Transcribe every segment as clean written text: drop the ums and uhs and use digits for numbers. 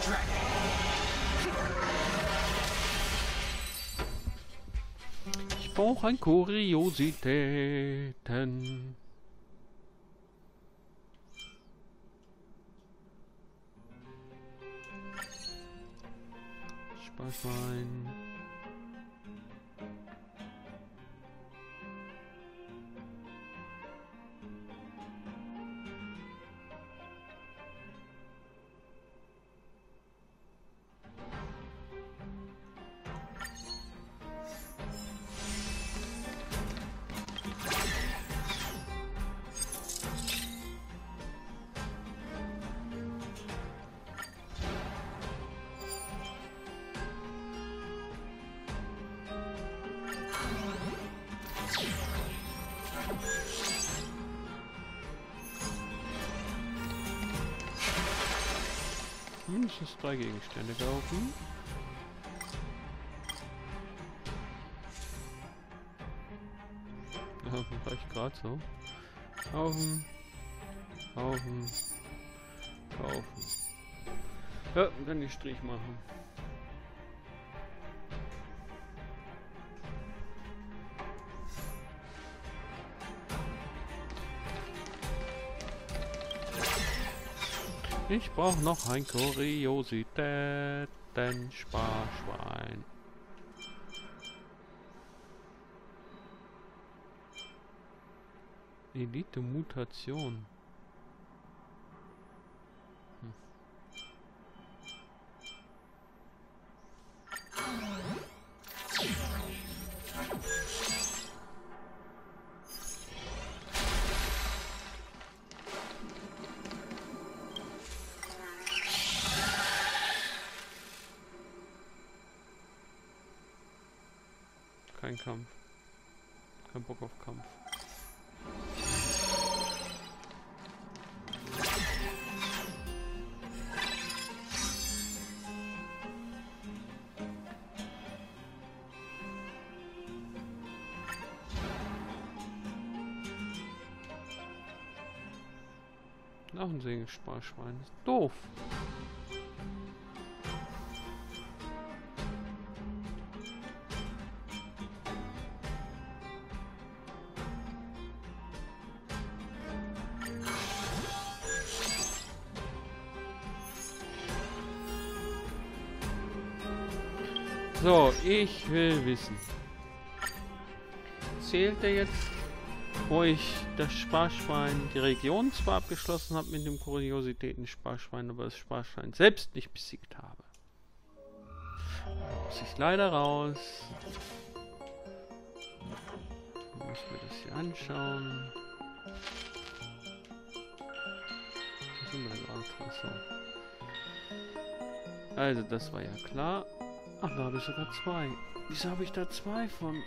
Ich brauche ein Kuriositäten. Sparschwein. Mindestens 3 Gegenstände kaufen. Ja, vielleicht gerade so. Kaufen. Kaufen. Kaufen. Ja, dann die Strich machen. Ich brauche noch ein Kuriositäten-Sparschwein. Elite-Mutation. Kein Kampf. Kein Bock auf Kampf. Noch ein Segensparschwein. Ist doof. So, ich will wissen. Zählt er jetzt, wo ich das Sparschwein, die Region zwar abgeschlossen habe mit dem Kuriositäten-Sparschwein, aber das Sparschwein selbst nicht besiegt habe? Da muss ich leider raus. Ich muss mir das hier anschauen. Was sind wir da gerade? Achso. Also, das war ja klar. Ach, da habe ich sogar 2. Wieso habe ich da 2 von?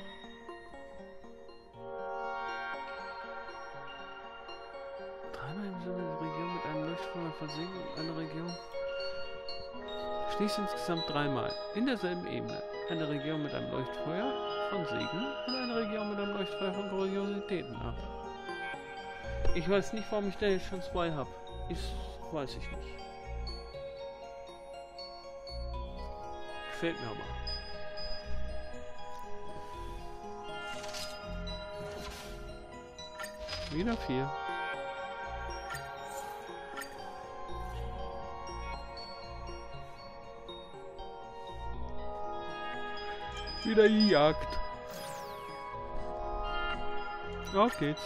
Dreimal im Sinne der Region mit einem Leuchtfeuer versinken und eine Region. Schließt insgesamt 3-mal in derselben Ebene eine Region mit einem Leuchtfeuer von Segen und eine Region mit einem Leuchtfeuer von Kuriositäten ab. Ich weiß nicht, warum ich da jetzt schon 2 habe. Weiß ich nicht. Gefällt mir aber. Wieder 4. Wieder die Jagd. Auf geht's.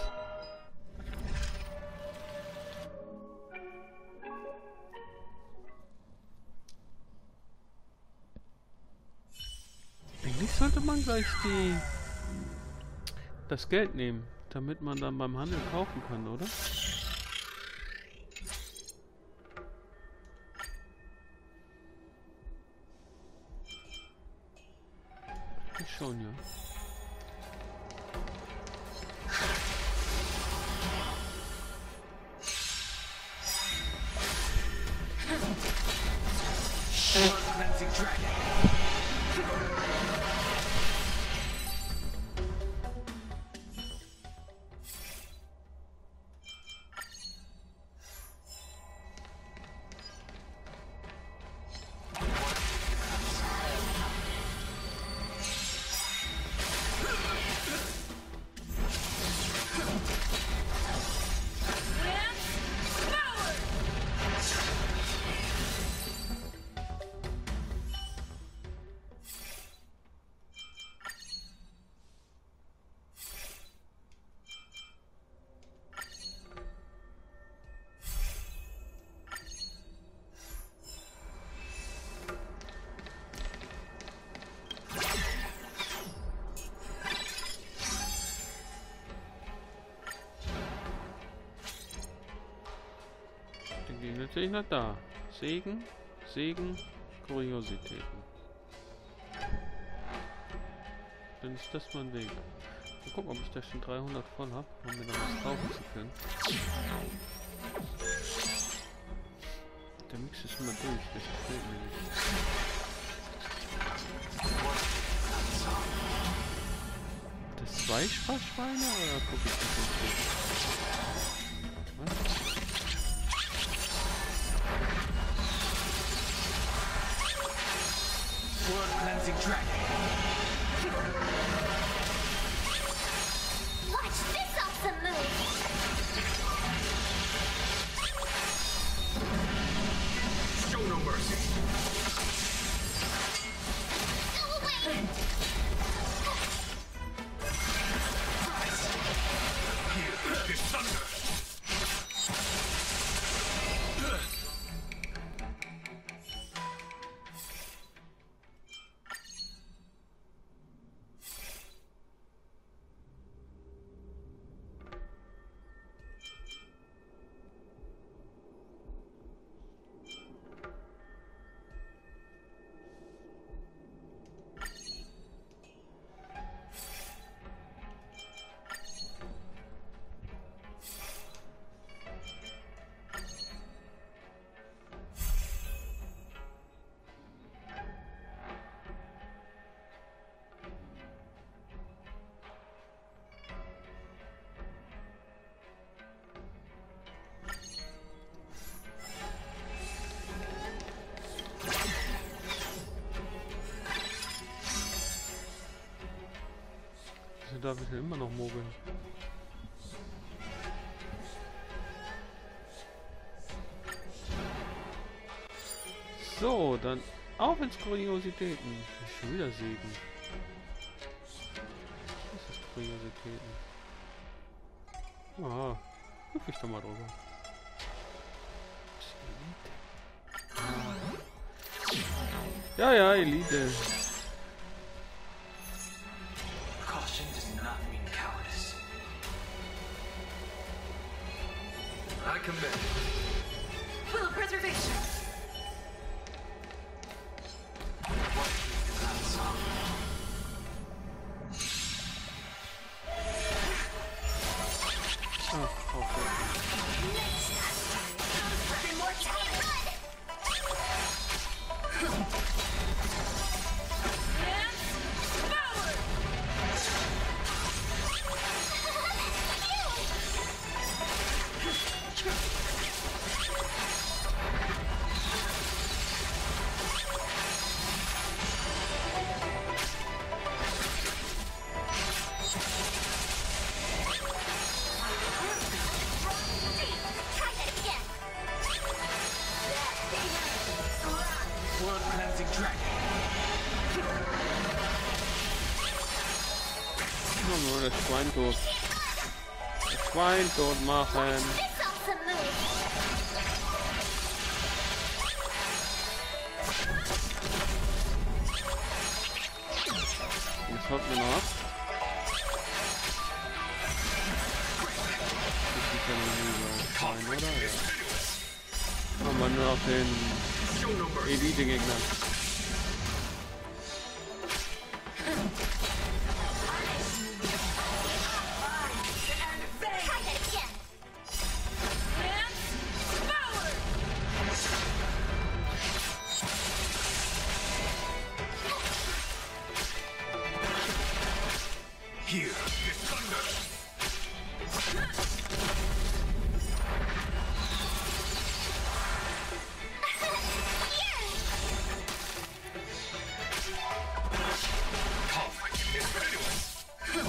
Eigentlich sollte man gleich das Geld nehmen, damit man dann beim Handel kaufen kann, oder? Ich schon, ja. sind natürlich noch da. Segen, Segen, Kuriositäten. Dann ist das mein Weg. Mal gucken, ob ich da schon 300 voll habe, um mir dann was kaufen zu können. Der Mix ist immer durch, das gefällt mir nicht. Das 2 Sparschweine oder gucke ich das nicht? Was? World Cleansing Dragon. Watch this awesome move! Show no mercy. Go away! Here is thunder. Wieso darf ich denn immer noch mogeln? So, dann auf ins Kuriositäten. Schon wieder Segen. Was ist Kuriositäten? Ah, guck ich doch mal drüber. Ja, ja, Elite. Caution does not mean cowardice. I commend. Will preservation! Ah, okay. World Cleansing Dragon. Nur das Schwein tot. Das Schwein tot machen. This awesome move! Jetzt haut mir noch ab. Das ist ja noch nie so Schwein, oder? Ja. Haben wir nur auf den Show no mercy. Elite-Gegner. Try that again! Here is thunder. Conflict is pitiless.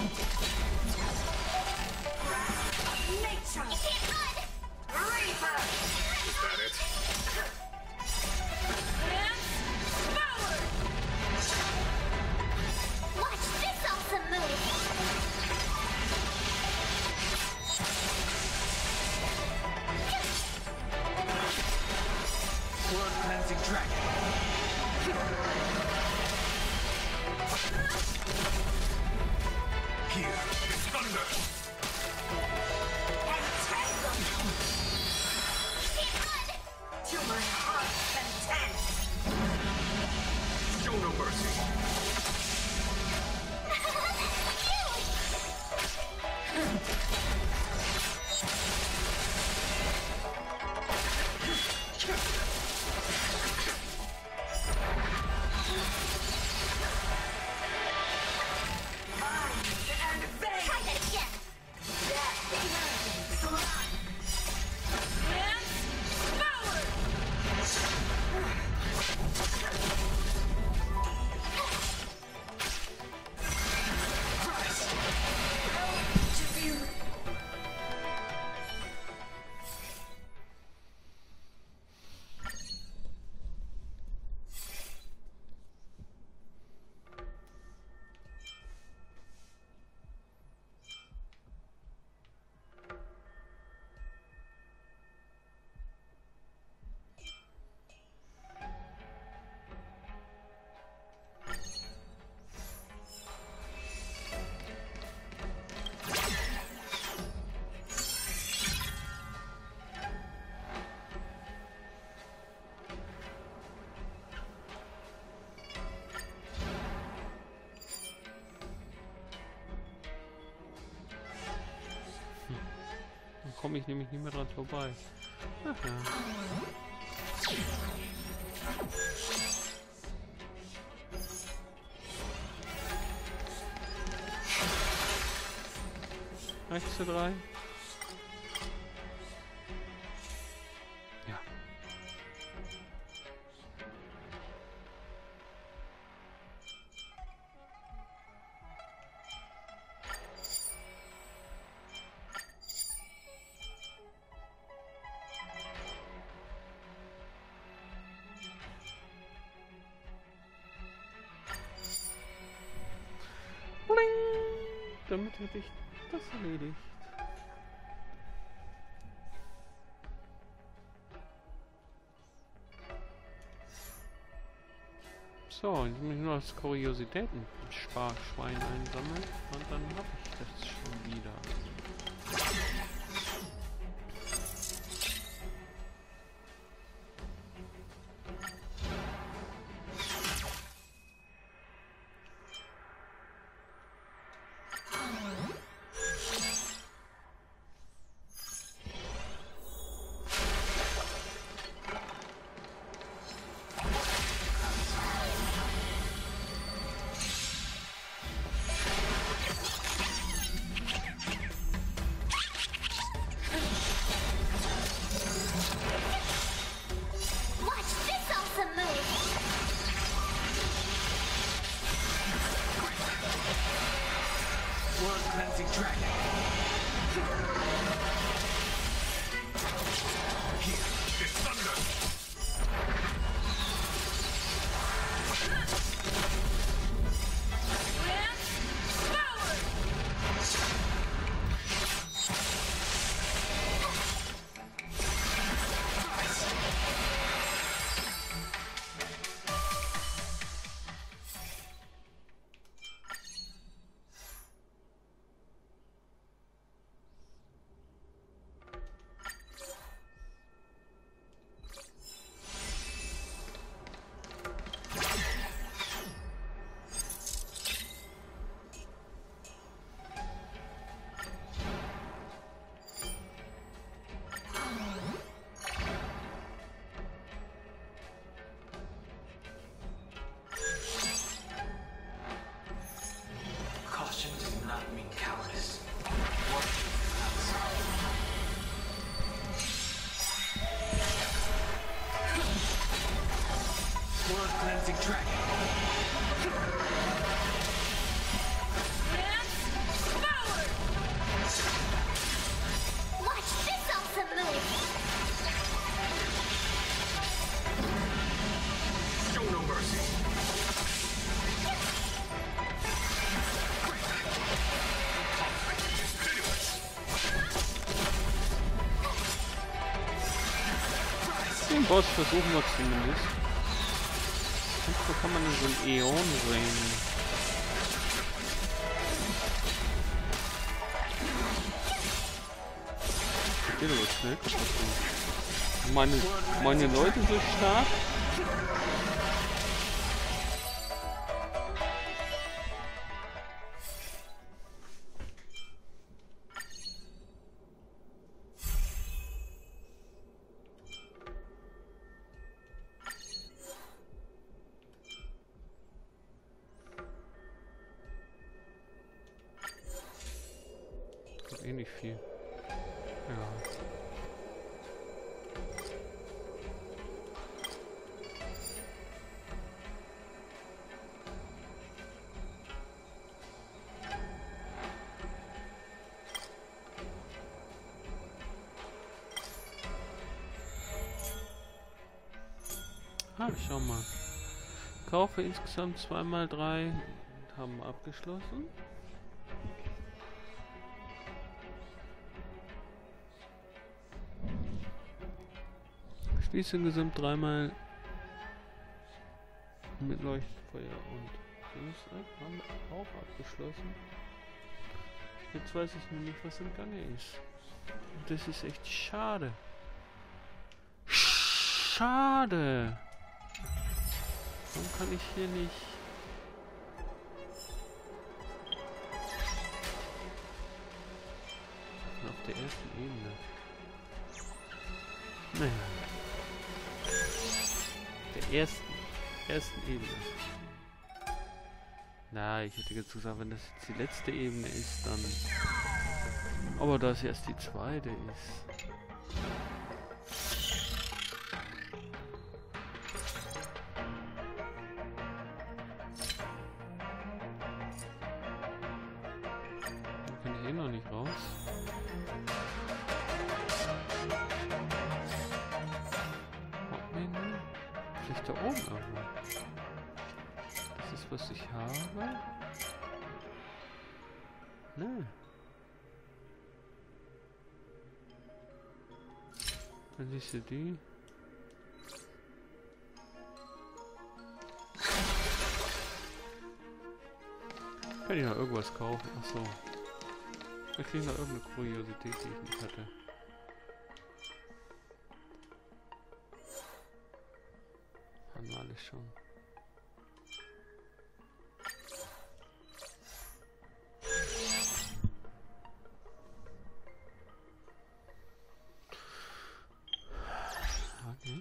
Nature! You can't run! Reaper! Is that it? Watch this awesome move! World Cleansing Dragon. Here is thunder. Entangle! You can't run! To my heart's content. Show no mercy. Try that again. Komme ich nämlich nicht mehr dran vorbei. Ach ja. Reicht's für 3? Ja. Damit hätte ich das erledigt. So, jetzt muss ich nur das Kuriositäten-Sparschwein einsammeln und dann habe ich das schon wieder. Cleansing Dragon. Here is thunder. Caution does not mean cowardice. World Cleansing Dragon. Watch this awesome move. Show no mercy. Den Boss versuchen wir zumindest. Wo kann man denn so ein Äon sehen? Ich will aber schnell kaputt gehen. Meine Leute so stark. Eh nicht viel. Ja. Ah, schau mal. Kaufe insgesamt 2x3. Haben wir abgeschlossen. Schließe insgesamt 3x mit Leuchtfeuer und Dings ab. Haben wir auch abgeschlossen. Jetzt weiß ich nur nicht, was im Gange ist. Und das ist echt schade. Schade! Warum kann ich hier nicht... Auf der ersten Ebene. Naja. Der ersten Ebene. Na, ich hätte jetzt gesagt, wenn das jetzt die letzte Ebene ist, dann... Aber da es erst die zweite ist... Da kann ich eh noch nicht raus. Vielleicht da oben irgendwo. Das ist, was ich habe. Ne. Dann siehst du die. Kann ich noch irgendwas kaufen? Achso. Ich kriege noch irgendeine Kuriosität, die ich nicht hatte. Haben wir alles schon. Okay.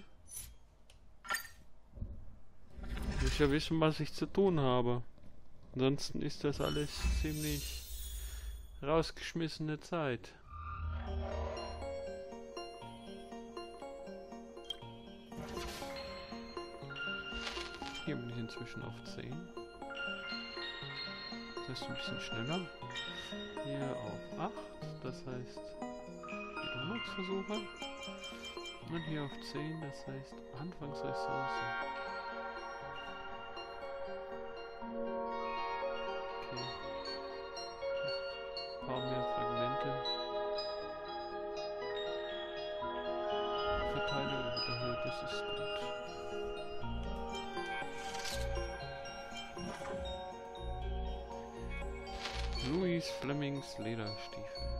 Ich muss ja wissen, was ich zu tun habe. Ansonsten ist das alles ziemlich rausgeschmissene Zeit. Hier bin ich inzwischen auf 10. Das heißt ein bisschen schneller. Hier auf 8. Das heißt Wiederholungsversuche. Und hier auf 10. Das heißt Anfangsressourcen. Okay. Ein paar mehr Fragmente. Verteidigung wird erhöht. Das ist gut. Louis Flemings Lederstiefel.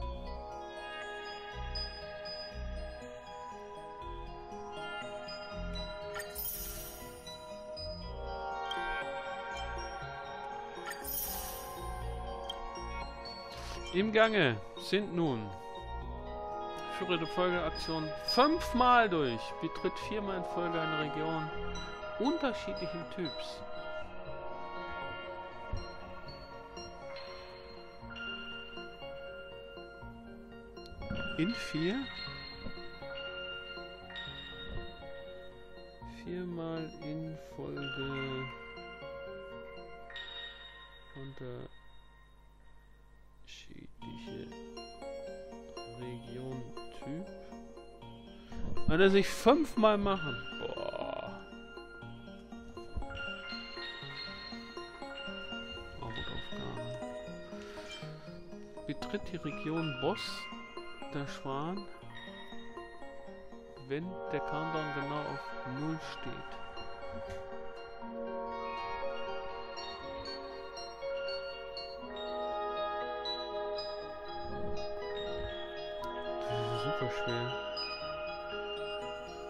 Im Gange sind nun führe die Folgeaktion 5-mal durch. Betritt 4-mal in Folge eine Region unterschiedlichen Typs. In 4-mal in Folge unterschiedliche Region Typ. Wenn er sich 5-mal machen. Boah. Hauptaufgabe. Betritt die Region Boss. Der Schwan, wenn der Countdown genau auf 0 steht. Das ist super schwer.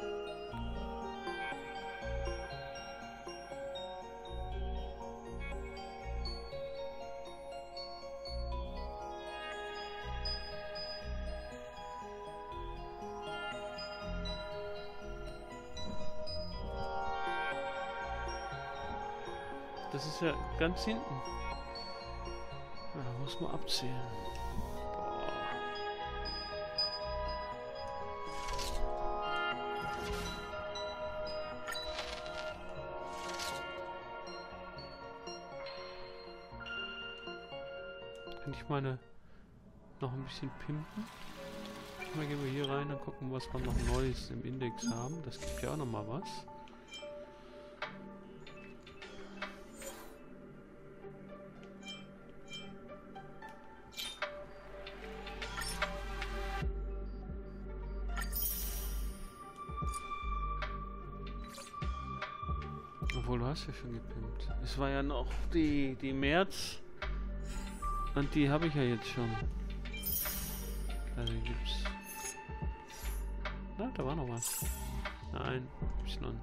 Das ist ja ganz hinten. Ja, da muss man abzählen. Boah. Kann ich meine noch ein bisschen pimpen? Mal gehen wir hier rein und gucken, was wir noch Neues im Index haben. Das gibt ja auch noch mal was. Obwohl, du hast ja schon gepimpt. Es war ja noch die März. Und die habe ich ja jetzt schon. Also gibt's. Na, da war noch was. Nein, gibt's noch.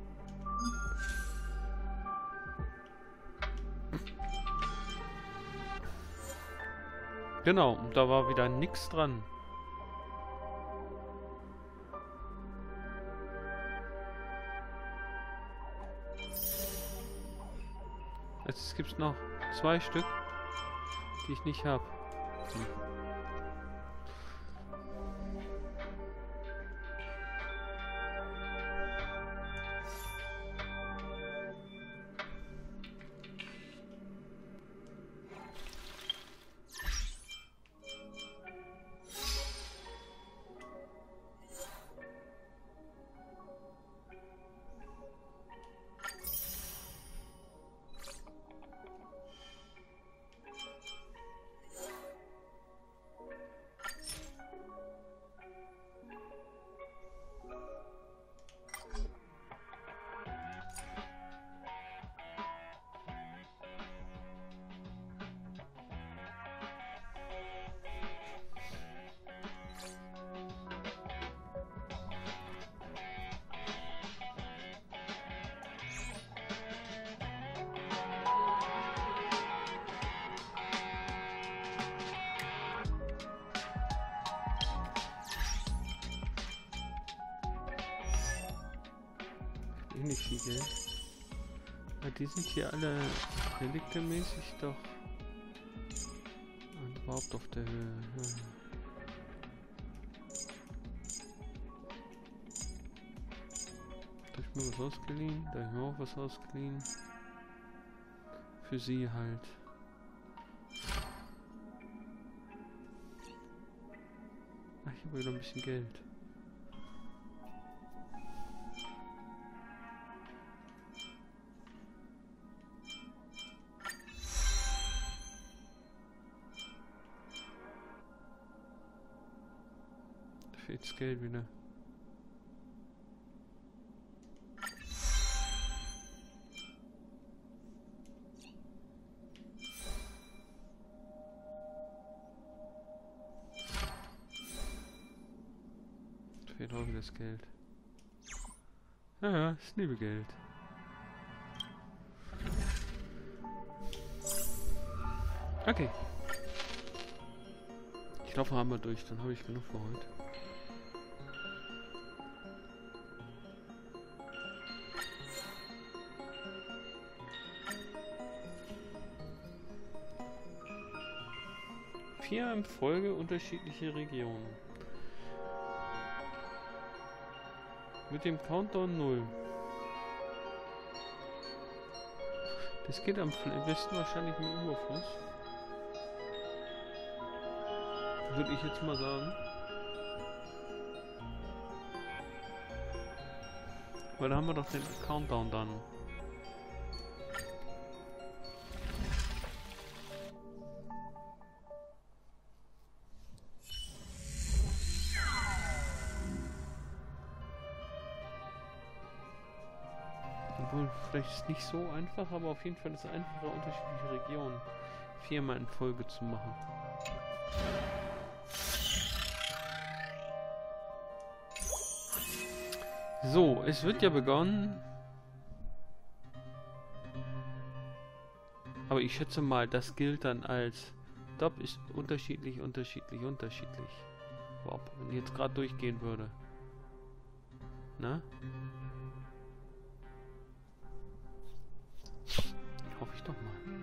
Genau, und da war wieder nichts dran. Jetzt gibt's noch 2 Stück, die ich nicht habe. Nicht viel Geld. Ja, die sind hier alle reliktemäßig doch und überhaupt auf der Höhe. Ja. Da hab ich mir was ausgeliehen, da hab ich mir auch was ausgeliehen. Für sie halt. Ach, ich habe wieder ein bisschen Geld. Jetzt Geld wieder. Fehlt auch wieder das Geld. Ja, ich liebe Geld. Okay. Ich laufe einmal durch, dann habe ich genug für heute. In Folge unterschiedliche Regionen. Mit dem Countdown 0. Das geht am besten wahrscheinlich mit Überfluss. Würde ich jetzt mal sagen. Weil da haben wir doch den Countdown dann. Vielleicht ist es nicht so einfach, aber auf jeden Fall ist es einfacher, unterschiedliche Regionen 4-mal in Folge zu machen. So, es wird ja begonnen. Aber ich schätze mal, das gilt dann als Top ist unterschiedlich. Wow, wenn ich jetzt gerade durchgehen würde. Na? Hoffe ich doch mal.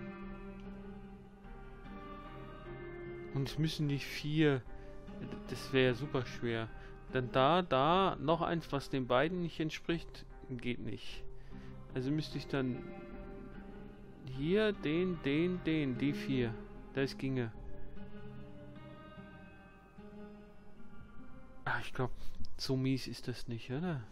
Und es müssen nicht 4. Das wäre ja super schwer. Dann da, noch eins, was den beiden nicht entspricht, geht nicht. Also müsste ich dann hier, die 4. Das ginge. Ah, ich glaube, so mies ist das nicht, oder?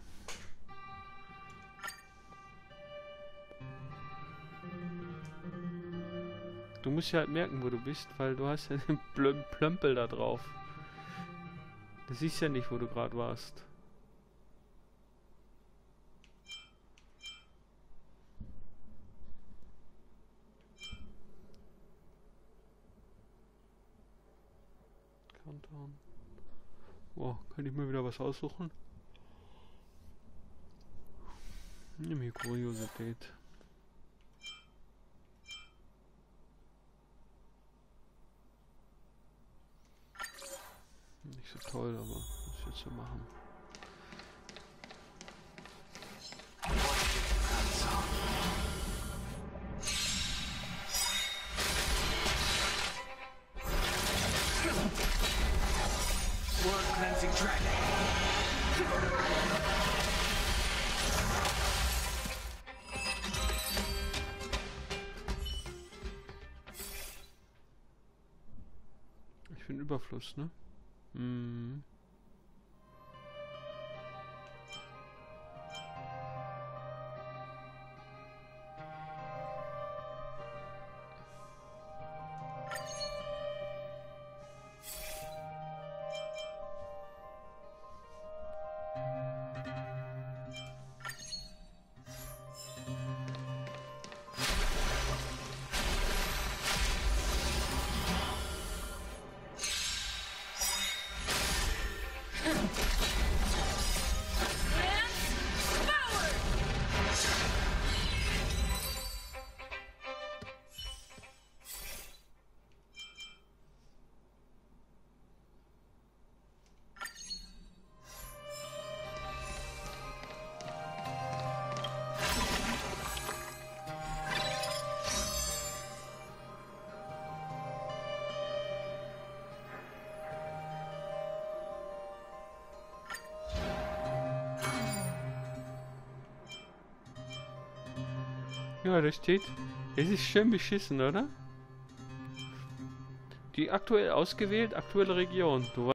Du musst ja halt merken, wo du bist, weil du hast ja den Plömpel da drauf. Du siehst ja nicht, wo du gerade warst. Countdown. Oh, kann ich mir wieder was aussuchen? Nimm hier Kuriosität. Nicht so toll, aber was ich jetzt so machen? World cleansing dragon. Ich bin Überfluss, ne? Hm. Ja, da steht, es ist schön beschissen, oder? Die aktuell ausgewählt, aktuelle Region. Du